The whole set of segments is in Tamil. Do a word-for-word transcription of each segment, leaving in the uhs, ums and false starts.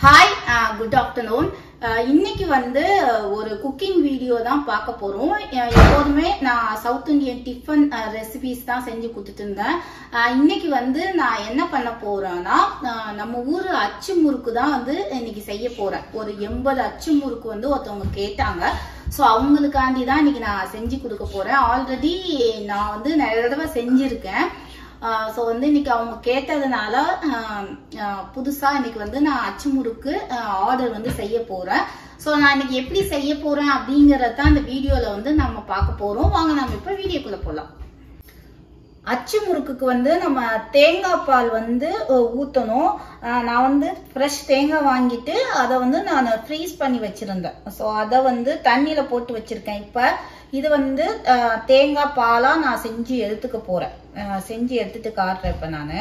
Hi, uh, good afternoon. இன்னைக்கு வந்து ஒரு குக்கிங் வீடியோ தான் பார்க்க போறோம். எப்போதுமே நான் சவுத் இந்தியன் டிஃபன் ரெசிபிஸ் தான் செஞ்சு கொடுத்துட்டு இருந்தேன். இன்னைக்கு வந்து நான் என்ன பண்ண போறேன்னா நம்ம ஊர் அச்சு முறுக்கு தான் வந்து இன்னைக்கு செய்ய போறேன். ஒரு எண்பது அச்சு முறுக்கு வந்து ஒருத்தவங்க கேட்டாங்க. ஸோ அவங்களுக்காண்டி தான் இன்னைக்கு நான் செஞ்சு கொடுக்க போறேன். ஆல்ரெடி நான் வந்து நிறைய தடவை செஞ்சிருக்கேன். ஸோ வந்து இன்னைக்கு அவங்க கேட்டதுனால புதுசா இன்னைக்கு வந்து நான் அச்சு முறுக்கு ஆர்டர் வந்து செய்ய போறேன். ஸோ நான் இன்னைக்கு எப்படி செய்ய போறேன் அப்படிங்கறத அந்த வீடியோல வந்து நம்ம பார்க்க போறோம். வாங்க நம்ம இப்ப வீடியோக்குள்ள போலாம். அச்சு முறுக்குக்கு வந்து நம்ம தேங்காய் பால் வந்து ஊற்றணும். நான் வந்து ஃப்ரெஷ் தேங்காய் வாங்கிட்டு அதை வந்து நான் ஃப்ரீஸ் பண்ணி வச்சிருந்தேன். ஸோ அதை வந்து தண்ணியில போட்டு வச்சிருக்கேன். இப்போ இது வந்து தேங்காய் பாலா நான் செஞ்சு எடுத்துக்க போறேன். செஞ்சு எடுத்துட்டு காட்டுறேன். இப்ப நானு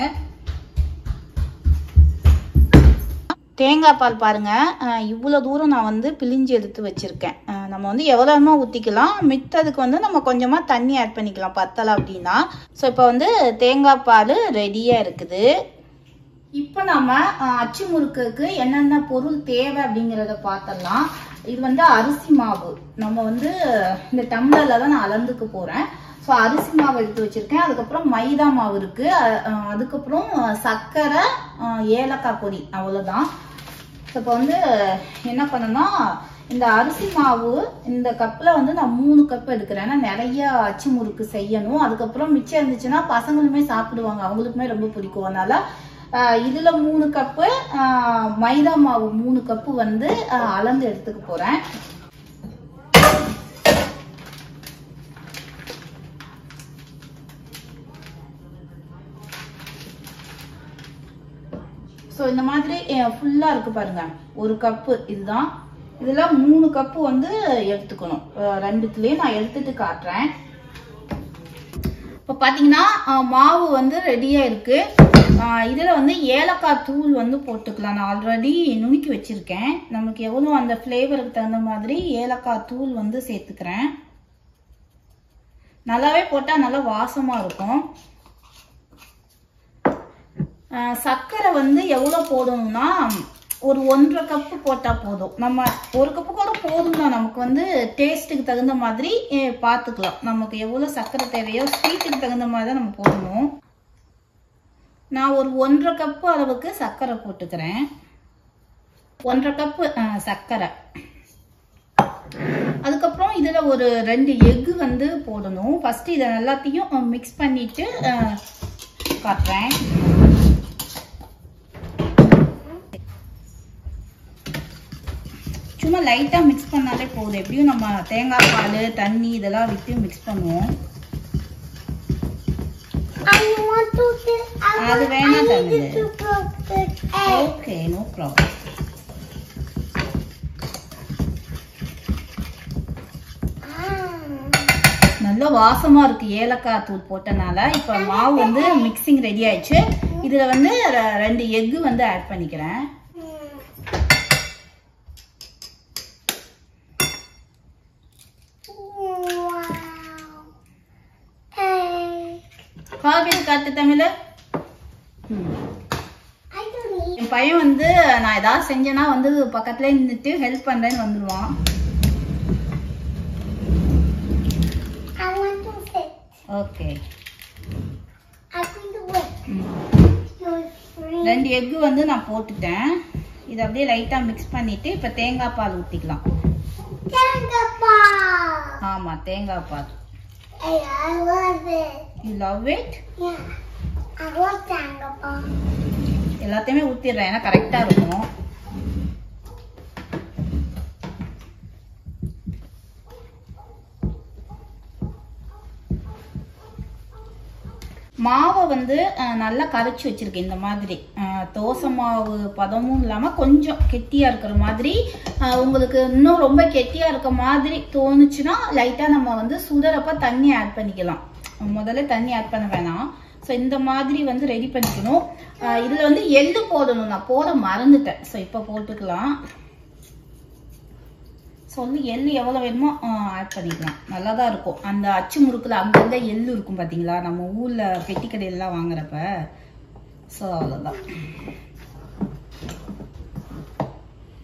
தேங்காய் பால் பாருங்க, இவ்வளவு தூரம் நான் வந்து பிழிஞ்சு எடுத்து வச்சிருக்கேன். நம்ம வந்து எவ்வளவுமா ஊத்திக்கலாம், மித்ததுக்கு வந்து நம்ம கொஞ்சமா தண்ணி ஆட் பண்ணிக்கலாம் பத்தல அப்படின்னா. ஸோ இப்போ வந்து தேங்காய் பால் ரெடியா இருக்குது. இப்போ நம்ம அச்சு முறுக்குக்கு என்னென்ன பொருள் தேவை அப்படிங்கிறத பார்த்தலாம். இது வந்து அரிசி மாவு. நம்ம வந்து இந்த டம்ளர்ல தான் நான் அளந்துக்க போறேன். ஸோ அரிசி மாவு எடுத்து வச்சிருக்கேன். அதுக்கப்புறம் மைதா மாவு இருக்கு. அதுக்கப்புறம் சர்க்கரை, ஏலக்காய் பொடி, அவ்வளவுதான். இப்போ வந்து என்ன பண்ணனா, இந்த அரிசி மாவு இந்த கப்ல வந்து நான் மூணு கப் எடுக்கிறேன். ஏன்னா நிறைய அச்சு முறுக்கு செய்யணும். அதுக்கப்புறம் மிச்சம் இருந்துச்சுன்னா பசங்களுமே சாப்பிடுவாங்க, அவங்களுக்குமே ரொம்ப பிடிக்கும். அதனால இதுல மூணு கப்பு, மைதா மாவு மூணு கப்பு வந்து அளந்து எடுத்துக்க போறேன். ஸோ இந்த மாதிரி ஃபுல்லா இருக்கு பாருங்க, ஒரு கப்பு இதுதான். இதுல மூணு கப்பு வந்து எடுத்துக்கணும். ரெண்டுத்துலயும் நான் எடுத்துட்டு காட்டுறேன். இப்ப பாத்தீங்கன்னா மாவு வந்து ரெடியா இருக்கு. இதுல வந்து ஏலக்காய் தூள் வந்து போட்டுக்கலாம். நான் ஆல்ரெடி நுணுக்கி வச்சிருக்கேன். நமக்கு எவ்வளவு அந்த ஃபிளேவருக்கு தகுந்த மாதிரி ஏலக்காய் தூள் வந்து சேர்த்துக்கிறேன். நல்லாவே போட்டா நல்லா வாசமா இருக்கும். சர்க்கரை வந்து எவ்வளவு போடணும்னா ஒரு ஒன்றரை கப்பு போட்டா போதும். நம்ம ஒரு கப்பு கூட போதும் தான். நமக்கு வந்து டேஸ்ட்டுக்கு தகுந்த மாதிரி பார்த்துக்கலாம். நமக்கு எவ்வளவு சர்க்கரை தேவையோ ஸ்வீட்டுக்கு தகுந்த மாதிரி தான் நம்ம போடணும். நான் ஒரு ஒன்றரை கப்பு அளவுக்கு சர்க்கரை போட்டுக்கிறேன். ஒன்றரை கப்பு சர்க்கரை. அதுக்கப்புறம் இதுல ஒரு ரெண்டு எக்கு வந்து போடணும். ஃபர்ஸ்ட் இதை எல்லாத்தையும் மிக்ஸ் பண்ணிட்டு காட்டுறேன். சும்மா லைட்டா மிக்ஸ் பண்ணாலே போதும். எப்படியும் நம்ம தேங்காய் பால், தண்ணி இதெல்லாம் விட்டு மிக்ஸ் பண்ணுவோம். அது வேணா தண்ணி. Okay, no problem. நல்ல வாசமா இருக்கு ஏலக்காய் தூள் போட்டனால. இப்ப மாவு வந்து மிக்சிங் ரெடி ஆயிடுச்சு. இதுல வந்து ரெண்டு எக்கு வந்து ஆட் பண்ணிக்கிறேன். காட்டு தமிழ். என் பையன் வந்து நான் ஏதாவது செஞ்சேன்னா வந்து பக்கத்துல நின்றுட்டு ஹெல்ப் பண்றேன்னு வந்துடுவான். ஓகே, ரெண்டு எக்கு வந்து நான் போட்டுட்டேன். இதை அப்படியே லைட்டா மிக்ஸ் பண்ணிட்டு இப்ப தேங்காய் பால் ஊத்திக்கலாம். ஆமா, தேங்காய் பால். I love it. You love it? Yeah. I love தேங்காய் பால். எல்லாத்தையுமே ஊத்திடுறேன், ஏன்னா கரெக்டா இருக்கும். மாவை வந்து நல்லா கரைச்சி வச்சிருக்கேன். இந்த மாதிரி தோசை மாவு பதமும் இல்லாம கொஞ்சம் கெட்டியா இருக்கிற மாதிரி. உங்களுக்கு இன்னும் ரொம்ப கெட்டியா இருக்க மாதிரி தோணுச்சுன்னா லைட்டா நம்ம வந்து சுடறப்ப தண்ணி ஆட் பண்ணிக்கலாம். முதல்ல தண்ணி ஆட் பண்ண வேணாம். ஸோ இந்த மாதிரி வந்து ரெடி பண்ணிக்கணும். இதுல வந்து எள்ளு போடணும், நான் போட மறந்துட்டேன். ஸோ இப்போ போட்டுக்கலாம். சொல்லி எள்ளு எவ்வளவு வேணுமோ ஆட் பண்ணிக்கலாம். நல்லாதான் இருக்கும். அந்த அச்சு முறுக்குல அங்கங்க எள்ளு இருக்கும் பாத்தீங்களா, நம்ம ஊர்ல பெட்டி கடையெல்லாம் வாங்குறப்ப. ஸோ அவ்வளோதான்.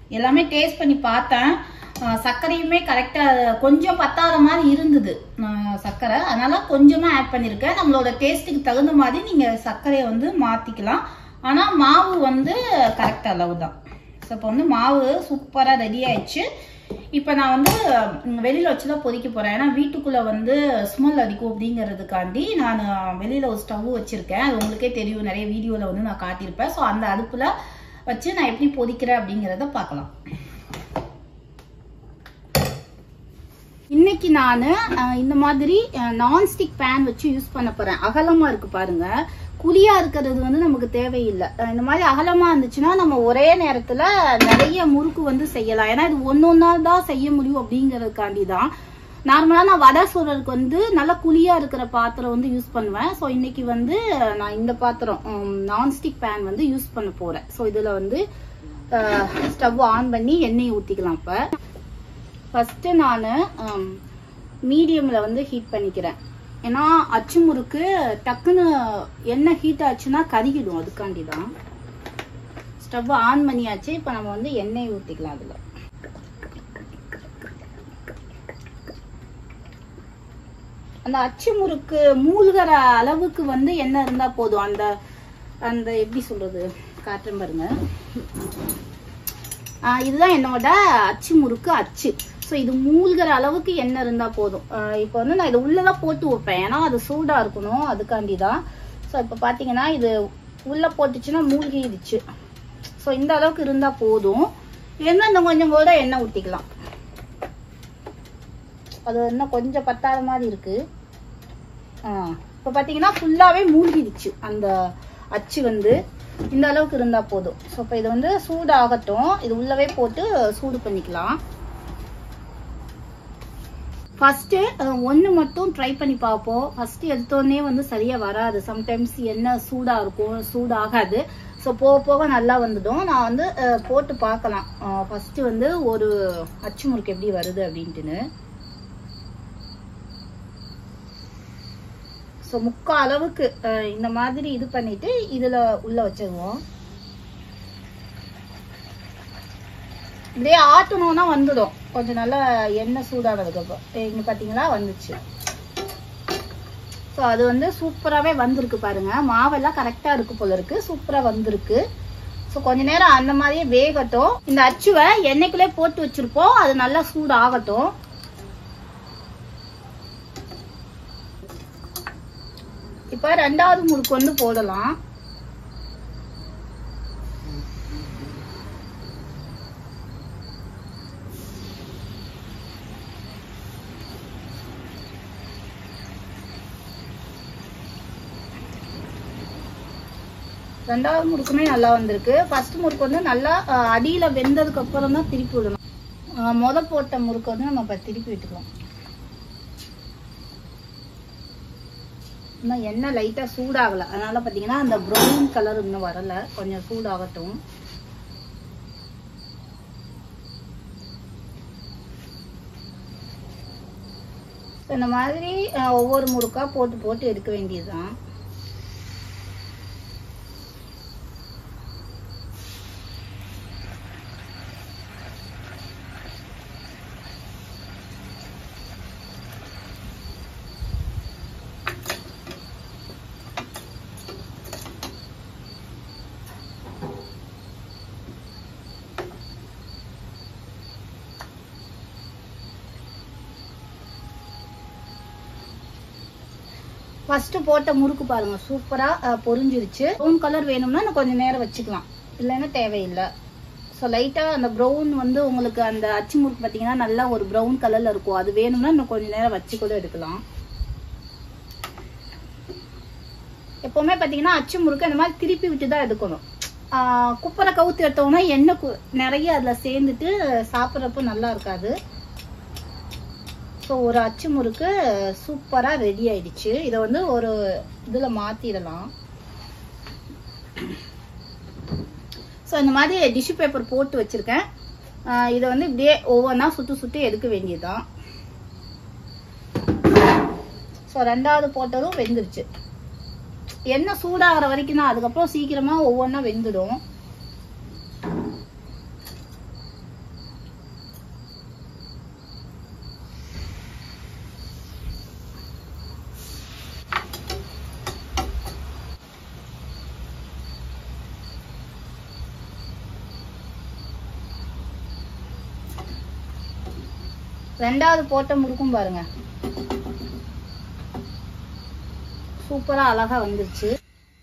எல்லாமே டேஸ்ட் பண்ணி பார்த்தேன். சர்க்கரையுமே கரெக்டாக கொஞ்சம் பத்தாத மாதிரி இருந்தது சர்க்கரை, அதனால கொஞ்சமாக ஆட் பண்ணியிருக்கேன். நம்மளோட டேஸ்ட்டுக்கு தகுந்த மாதிரி நீங்கள் சர்க்கரையை வந்து மாற்றிக்கலாம். ஆனால் மாவு வந்து கரெக்ட் அளவு தான். ஸோ இப்போ வந்து மாவு சூப்பராக ரெடி ஆயிடுச்சு. இப்போ நான் வந்து வெளியில் வச்சு தான் பொரிக்க போகிறேன். ஏன்னா வீட்டுக்குள்ளே வந்து ஸ்மெல் அடிக்கும் அப்படிங்கிறதுக்காண்டி நான் வெளியில் ஒரு ஸ்டவ் வச்சுருக்கேன். அது உங்களுக்கே தெரியும், நிறைய வீடியோவில் வந்து நான் காட்டியிருப்பேன். ஸோ அந்த அடுப்பில் வச்சு நான் எப்படி பொரிக்கிறேன் அப்படிங்கிறத பார்க்கலாம். இன்னைக்கு நான் இந்த மாதிரி நான்ஸ்டிக் பேன் வச்சு யூஸ் பண்ண போறேன். அகலமா இருக்கு பாருங்க, குழியா இருக்கிறது வந்து நமக்கு தேவையில்லை. இந்த மாதிரி அகலமா இருந்துச்சுன்னா நம்ம ஒரே நேரத்துல நிறைய முறுக்கு வந்து செய்யலாம். ஏன்னா இது ஒன்னொன்னா தான் செய்ய முடியும் அப்படிங்கறதுக்காண்டி தான். நார்மலா நான் வடை சுடுறதுக்கு வந்து நல்ல குழியா இருக்கிற பாத்திரம் வந்து யூஸ் பண்ணுவேன். ஸோ இன்னைக்கு வந்து நான் இந்த பாத்திரம் நான்ஸ்டிக் பேன் வந்து யூஸ் பண்ண போறேன். ஸோ இதுல வந்து ஸ்டவ் ஆன் பண்ணி எண்ணெய் ஊத்திக்கலாம். இப்ப ஃபர்ஸ்ட் நான் மீடியம்ல வந்து ஹீட் பண்ணிக்கிறேன். ஏன்னா அச்சு முறுக்கு டக்குன்னு எண்ணெய் ஹீட் ஆச்சுன்னா கருகிடும், அதுக்காண்டி தான். ஸ்டவ் ஆன் பண்ணியாச்சு. இப்போ நம்ம வந்து எண்ணெய் ஊற்றிக்கலாம். அதில் அந்த அச்சு முறுக்கு மூழ்கிற அளவுக்கு வந்து எண்ணெய் இருந்தா போதும். அந்த அந்த எப்படி சொல்றது காட்டுறேன் பாருங்க. இதுதான் என்னோட அச்சு முறுக்கு அச்சு. ஸோ இது மூழ்கிற அளவுக்கு எண்ணெய் இருந்தா போதும். இப்போ வந்து நான் இதை உள்ளதான் போட்டு வைப்பேன், ஏன்னா அது சூடா இருக்கணும், அதுக்காண்டி தான். ஸோ இப்போ பார்த்தீங்கன்னா இது உள்ள போட்டுச்சுன்னா மூழ்கிடுச்சு. ஸோ இந்த அளவுக்கு இருந்தா போதும். என்ன இன்னும் கொஞ்சம் கூட எண்ணெய் ஊற்றிக்கலாம். அது இன்னும் கொஞ்சம் பத்தாத மாதிரி இருக்கு. இப்போ பார்த்தீங்கன்னா ஃபுல்லாவே மூழ்கிடுச்சு அந்த அச்சு வந்து. இந்த அளவுக்கு இருந்தா போதும். ஸோ இப்போ இது வந்து சூடாகட்டும். இது உள்ளவே போட்டு சூடு பண்ணிக்கலாம். ஃபர்ஸ்ட் ஒன்று மட்டும் ட்ரை பண்ணி பார்ப்போம். ஃபர்ஸ்ட் எடுத்தோடனே வந்து சரியா வராது. சம்டைம்ஸ் எண்ணெய் சூடா இருக்கும், சூடாகாது. ஸோ போக போக நல்லா வந்துடும். நான் வந்து போட்டு பார்க்கலாம் ஃபர்ஸ்ட் வந்து ஒரு அச்சு முறுக்கு எப்படி வருது அப்படின்ட்டுன்னு. ஸோ முக்கா அளவுக்கு இந்த மாதிரி இது பண்ணிட்டு இதுல உள்ள வச்சிருவோம். இப்படியே ஆட்டணும்னா வந்துடும். கொஞ்சம் நல்லா எண்ணெய் சூடானதுக்கு அப்புறம் இங்க பாத்தீங்களா வந்துச்சு. ஸோ அது வந்து சூப்பராகவே வந்திருக்கு பாருங்க. மாவெல்லாம் கரெக்டா இருக்கு போல இருக்கு, சூப்பரா வந்திருக்கு. ஸோ கொஞ்ச நேரம் அந்த மாதிரியே வேகட்டும். இந்த அச்சுவை எண்ணெய்க்குள்ளே போட்டு வச்சிருப்போம், அது நல்லா சூடு ஆகட்டும். இப்ப ரெண்டாவது முறுக்கு வந்து போடலாம். ரெண்டாவது முறுக்குமே நல்லா வந்திருக்கு. ஃபர்ஸ்ட் முறுக்கு வந்து நல்லா அடியில வெந்ததுக்கு அப்புறம் தான் திருப்பி விடணும். முத போட்ட முறுக்கு வந்து நம்ம இப்ப திருப்பி விட்டுக்கலாம். இன்னும் எண்ணெய் லைட்டா சூடாகல, அதனால பாத்தீங்கன்னா அந்த ப்ரௌன் கலர் இன்னும் வரல. கொஞ்சம் சூடாகட்டும். இந்த மாதிரி ஒவ்வொரு முறுக்கா போட்டு போட்டு எடுக்க வேண்டியதுதான். ஃபர்ஸ்ட் போட்ட முறுக்கு பாருங்க சூப்பரா பொரிஞ்சிருச்சு. ப்ரௌன் கலர் வேணும்னா நான் கொஞ்சம் நேரம் வச்சுக்கலாம், இல்லைன்னா தேவையில்லை. ஸோ லைட்டா அந்த ப்ரௌன் வந்து உங்களுக்கு அந்த அச்சு முறுக்கு பார்த்தீங்கன்னா நல்லா ஒரு ப்ரௌன் கலர்ல இருக்கும். அது வேணும்னா இன்னும் கொஞ்சம் நேரம் வச்சு கூட எடுக்கலாம். எப்பவுமே பார்த்தீங்கன்னா அச்சு முறுக்கு இந்த மாதிரி திருப்பி விட்டு தான் எடுக்கணும். குப்பரை கவுத்து எடுத்தோம்னா எண்ணெய் நிறைய அதுல சேர்ந்துட்டு சாப்பிட்றப்ப நல்லா இருக்காது. ஸோ ஒரு அச்சு முறுக்கு சூப்பரா ரெடி ஆயிடுச்சு. இதை வந்து ஒரு இதுல மாத்திடலாம். ஸோ இந்த மாதிரி டிஷ்யூ பேப்பர் போட்டு வச்சிருக்கேன். இதை வந்து இப்படியே ஒவ்வொன்றா சுட்டு சுட்டு எடுக்க வேண்டியதுதான். ஸோ ரெண்டாவது போட்டதும் வெந்துருச்சு. எண்ணெய் சூடாகிற வரைக்கும் தான், அதுக்கப்புறம் சீக்கிரமா ஒவ்வொன்றா வெந்துடும். ரெண்டாவது போட்ட முறுக்கும் பாருங்க சூப்பரா அழகா வந்துருச்சு.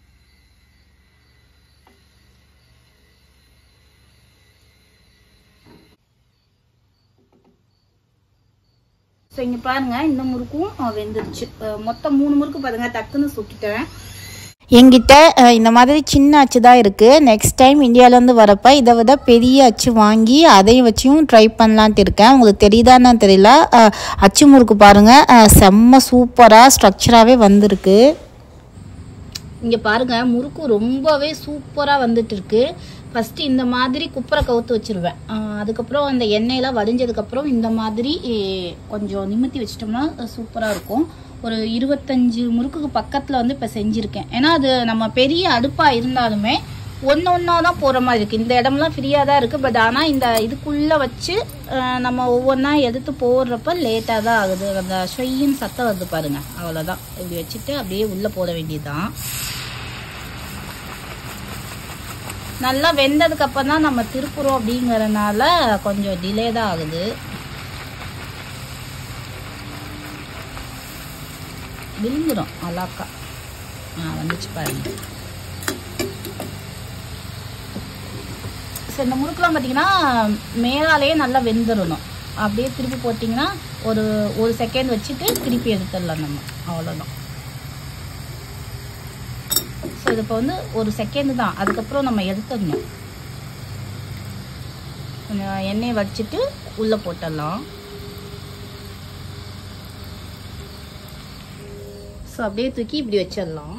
ஸோ இங்கே பாருங்க இந்த முறுக்கும் வெந்துருச்சு. மொத்தம் மூணு முறுக்கு பாருங்க டக்குன்னு சுட்டுட்டேன். என்கிட்ட இந்த மாதிரி சின்ன அச்சு தான் இருக்குது. நெக்ஸ்ட் டைம் இந்தியாவிலேருந்து வரப்போ இதை விட பெரிய அச்சு வாங்கி அதையும் வச்சும் ட்ரை பண்ணலான்ட்டு இருக்கேன். உங்களுக்கு தெரியுதான்னு தெரியல, அச்சு முறுக்கு பாருங்கள் செம்ம சூப்பராக ஸ்ட்ரக்சராகவே வந்திருக்கு. இங்கே பாருங்கள் முறுக்கு ரொம்பவே சூப்பராக வந்துட்டு இருக்கு. ஃபஸ்ட்டு இந்த மாதிரி குப்பரை கவுத்து வச்சுருவேன். அதுக்கப்புறம் அந்த எண்ணெயெல்லாம் வடிஞ்சதுக்கப்புறம் இந்த மாதிரி கொஞ்சம் நிமித்தி வச்சிட்டோம்னா சூப்பராக இருக்கும். ஒரு இருபத்தஞ்சு முறுக்குக்கு பக்கத்தில் வந்து இப்போ செஞ்சுருக்கேன். ஏன்னா அது நம்ம பெரிய அடுப்பாக இருந்தாலுமே ஒன்று ஒன்றா தான் போகிற மாதிரி இருக்குது. இந்த இடம்லாம் ஃப்ரீயாக தான் இருக்குது. பட் ஆனால் இந்த இதுக்குள்ளே வச்சு நம்ம ஒவ்வொன்றா எடுத்து போடுறப்ப லேட்டாக தான் ஆகுது. அந்த ஷொய்யின் சத்தம் வருது பாருங்கள், அவ்வளோதான். இப்படி வச்சுட்டு அப்படியே உள்ளே போட வேண்டியதுதான். நல்லா வெந்ததுக்கு அப்புறம் தான் நம்ம திருப்புறோம் அப்படிங்கறதுனால கொஞ்சம் டிலே தான் ஆகுது. விழுந்துரும் அலாக்கா வந்துச்சு பாருங்க. ஸோ இந்த முறுக்கெல்லாம் பார்த்தீங்கன்னா மேலாலேயே நல்லா வெந்துடணும். அப்படியே திருப்பி போட்டிங்கன்னா ஒரு ஒரு செகண்ட் வச்சுட்டு திருப்பி எடுத்துடலாம் நம்ம, அவ்வளோதான். ஸோ இது இப்போ வந்து ஒரு செகண்ட் தான், அதுக்கப்புறம் நம்ம எடுத்துடணும். கொஞ்சம் எண்ணெயை வச்சுட்டு உள்ளே போட்டுடலாம். ஸோ அப்படியே தூக்கி இப்படி வச்சிடலாம்.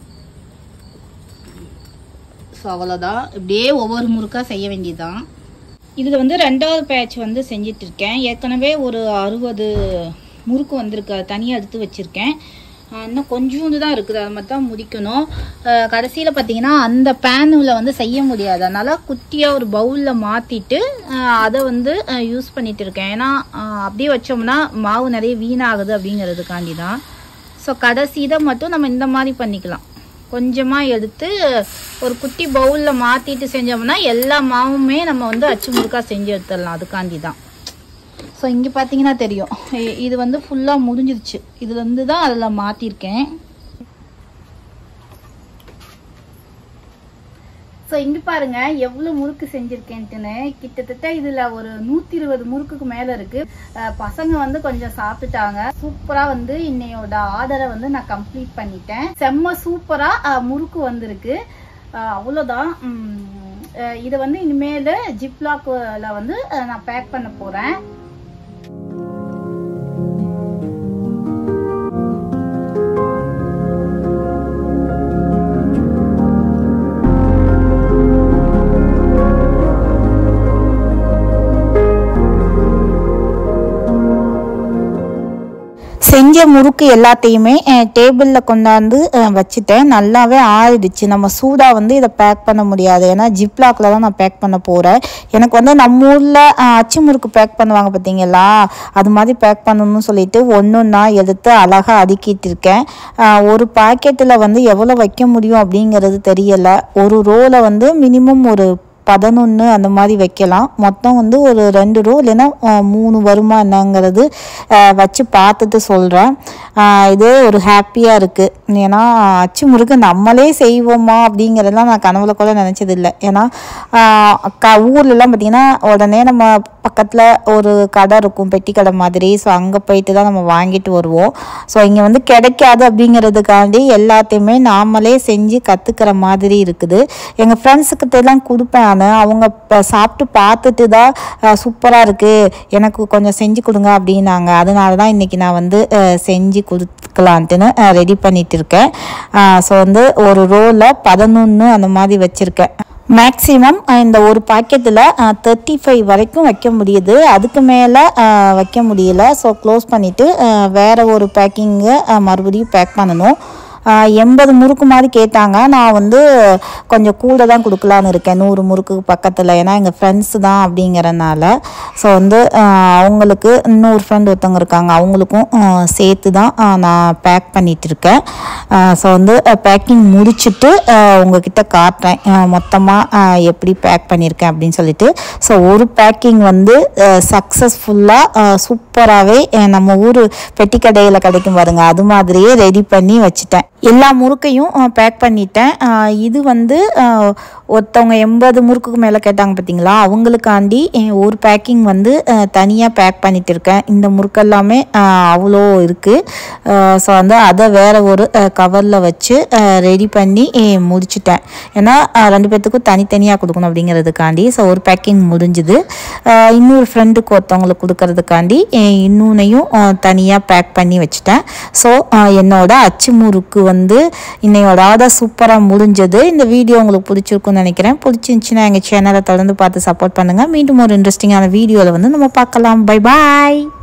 ஸோ அவ்வளோதான். இப்படியே ஒவ்வொரு முறுக்காக செய்ய வேண்டியதுதான். இதில் வந்து ரெண்டாவது பேட்ச் வந்து செஞ்சிட்டு இருக்கேன். ஏற்கனவே ஒரு அறுபது முறுக்கு வந்திருக்கு, அதை தனியாக எடுத்து வச்சுருக்கேன். இன்னும் கொஞ்சோண்டு தான் இருக்குது, அது மாதிரி தான் முடிக்கணும். கடைசியில் பார்த்தீங்கன்னா அந்த பேனில் வந்து செய்ய முடியாது, அதனால் குட்டியாக ஒரு பவுலில் மாற்றிட்டு அதை வந்து யூஸ் பண்ணிட்டு இருக்கேன். ஏன்னா அப்படியே வச்சோம்னா மாவு நிறைய வீணாகுது அப்படிங்கிறதுக்காண்டி தான். ஸோ கடைசி இதை மட்டும் நம்ம இந்த மாதிரி பண்ணிக்கலாம். கொஞ்சமாக எடுத்து ஒரு குட்டி பவுலில் மாற்றிட்டு செஞ்சோம்னா எல்லா மாவுமே நம்ம வந்து அச்சு முறுக்கா செஞ்சு எடுத்துடலாம், அதுக்காண்டி தான். ஸோ இங்கே பார்த்தீங்கன்னா தெரியும், இது வந்து ஃபுல்லாக முடிஞ்சிருச்சு. இதுலேருந்து தான் அதில் மாற்றிருக்கேன். ஸோ இங்கே பாருங்க எவ்வளோ முறுக்கு செஞ்சுருக்கேன்ட்டுன்னு. கிட்டத்தட்ட இதில் ஒரு நூற்றி இருபது முறுக்குக்கு மேலே இருக்குது. பசங்க வந்து கொஞ்சம் சாப்பிட்டுட்டாங்க. சூப்பராக வந்து இன்னையோட ஆர்டரை வந்து நான் கம்ப்ளீட் பண்ணிட்டேன். செம்ம சூப்பராக முறுக்கு வந்திருக்கு. அவ்வளோதான். இதை வந்து இனிமேல் ஜிப்லாக்கில் வந்து நான் பேக் பண்ண போகிறேன். செஞ்ச முறுக்கு எல்லாத்தையுமே டேபிளில் கொண்டாந்து வச்சுட்டேன். நல்லாவே ஆறிடுச்சு. நம்ம சூடாக வந்து இதை பேக் பண்ண முடியாது, ஏன்னா ஜிப்லாக்கில் தான் நான் பேக் பண்ண போகிறேன். எனக்கு வந்து நம்ம ஊரில் அச்சு முறுக்கு பேக் பண்ணுவாங்க பார்த்தீங்களா, அது மாதிரி பேக் பண்ணணும்னு சொல்லிட்டு ஒன்று ஒன்றா எடுத்து அழகாக அடுக்கிட்டு இருக்கேன். ஒரு பாக்கெட்டில் வந்து எவ்வளோ வைக்க முடியும் அப்படிங்கிறது தெரியலை. ஒரு ரோவில் வந்து மினிமம் ஒரு பதினொன்று அந்த மாதிரி வைக்கலாம். மொத்தம் வந்து ஒரு ரெண்டு ரோ இல்லைன்னா மூணு வருமா என்னங்கிறது வச்சு பார்த்துட்டு சொல்கிறேன். இதே ஒரு ஹாப்பியாக இருக்குது. ஏன்னா அச்சு முறுக்கு நம்மளே செய்வோமா அப்படிங்கிறதெல்லாம் நான் கனவுல கூட நினச்சதில்லை. ஏன்னா க ஊர்லலாம் பார்த்திங்கன்னா உடனே நம்ம பக்கத்தில் ஒரு கடை இருக்கும், பெட்டி கடை மாதிரி. ஸோ அங்கே போயிட்டு தான் நம்ம வாங்கிட்டு வருவோம். ஸோ இங்கே வந்து கிடைக்காது அப்படிங்கிறதுக்காண்டி எல்லாத்தையுமே நாமளே செஞ்சு கற்றுக்கிற மாதிரி இருக்குது. எங்கள் ஃப்ரெண்ட்ஸுக்கிட்டலாம் கொடுப்பேன். அவங்க சாப்பிட்டு பார்த்துட்டு தான் சூப்பராக இருக்குது, எனக்கு கொஞ்சம் செஞ்சு கொடுங்க அப்படின்னாங்க. அதனால தான் இன்றைக்கி நான் வந்து செஞ்சு கொடுத்துக்கலான்ட்டுன்னு ரெடி பண்ணிட்டு இருக்கேன். ஸோ வந்து ஒரு ரோவில் பதினொன்று அந்த மாதிரி வச்சுருக்கேன். மேக்ஸிமம் இந்த ஒரு பாக்கெட்டில் தேர்ட்டி ஃபைவ் வரைக்கும் வைக்க முடியுது, அதுக்கு மேலே வைக்க முடியல. ஸோ க்ளோஸ் பண்ணிவிட்டு வேறு ஒரு பேக்கிங்கை மறுபடியும் பேக் பண்ணணும். எண்பது முறுக்கு மாதிரி கேட்டாங்க. நான் வந்து கொஞ்சம் கூட தான் கொடுக்கலான்னு இருக்கேன், நூறு முறுக்கு பக்கத்தில். ஏன்னா எங்கள் ஃப்ரெண்ட்ஸு தான் அப்படிங்கிறனால. ஸோ வந்து அவங்களுக்கு இன்னொரு ஃப்ரெண்ட் ஒருத்தவங்க இருக்காங்க, அவங்களுக்கும் சேர்த்து தான் நான் பேக் பண்ணிகிட்டு இருக்கேன். ஸோ வந்து பேக்கிங் முடிச்சுட்டு உங்ககிட்ட காட்டுறேன் மொத்தமாக எப்படி பேக் பண்ணியிருக்கேன் அப்படின்னு சொல்லிட்டு. ஸோ ஒரு பேக்கிங் வந்து சக்ஸஸ்ஃபுல்லாக சூப்பராகவே நம்ம ஊர் பெட்டி கடையில் கிடைக்கும் பாருங்க, அது மாதிரியே ரெடி பண்ணி வச்சுட்டேன். எல்லா முறுக்கையும் பேக் பண்ணிட்டேன். இது வந்து ஒருத்தவங்க எண்பது முறுக்குக்கு மேலே கேட்டாங்க பார்த்தீங்களா, அவங்களுக்காண்டி ஒரு பேக்கிங் வந்து தனியாக பேக் பண்ணிட்டு இருக்கேன். இந்த முறுக்கெல்லாமே அவ்வளோ இருக்குது. ஸோ வந்து அதை வேறு ஒரு கவரில் வச்சு ரெடி பண்ணி முடிச்சிட்டேன். ஏன்னா ரெண்டு பேர்த்துக்கும் தனித்தனியாக கொடுக்கணும் அப்படிங்கிறதுக்காண்டி. ஸோ ஒரு பேக்கிங் முடிஞ்சுது. இன்னொரு ஃப்ரெண்டுக்கு ஒருத்தவங்களுக்கு கொடுக்கறதுக்காண்டி இன்னொன்னையும் தனியாக பேக் பண்ணி வச்சுட்டேன். ஸோ என்னோட அச்சு முறுக்கு வந்து இன்னையோட ஆர்டர் சூப்பராக முடிஞ்சது. இந்த வீடியோ உங்களுக்கு பிடிச்சிருக்குன்னு நினைக்கிறேன். பிடிச்சிருந்துச்சுன்னா எங்கள் சேனலை தொடர்ந்து பார்த்து சப்போர்ட் பண்ணுங்கள். மீண்டும் ஒரு இன்ட்ரெஸ்டிங்கான வீடியோவில் வந்து நம்ம பார்க்கலாம். பை பாய்.